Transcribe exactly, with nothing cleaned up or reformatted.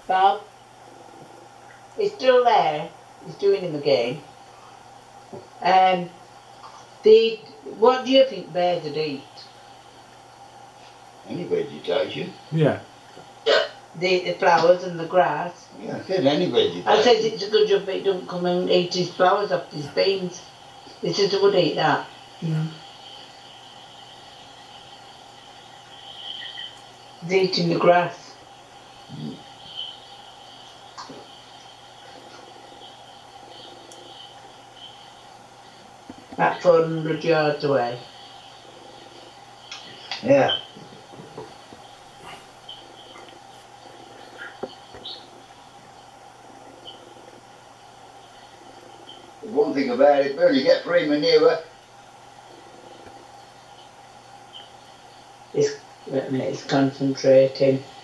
Bob, he's still there. He's doing him again. Um, the what do you think bears would eat? Any vegetation. Yeah. The, the flowers and the grass. Yeah, I said any vegetation. I said it's a good job it don't come and eat his flowers off his beans. He said it would eat that. Mm. It's eating the grass. Mm. About four hundred yards away. Yeah. The one thing about it, when you get free manure, It's, it's concentrating.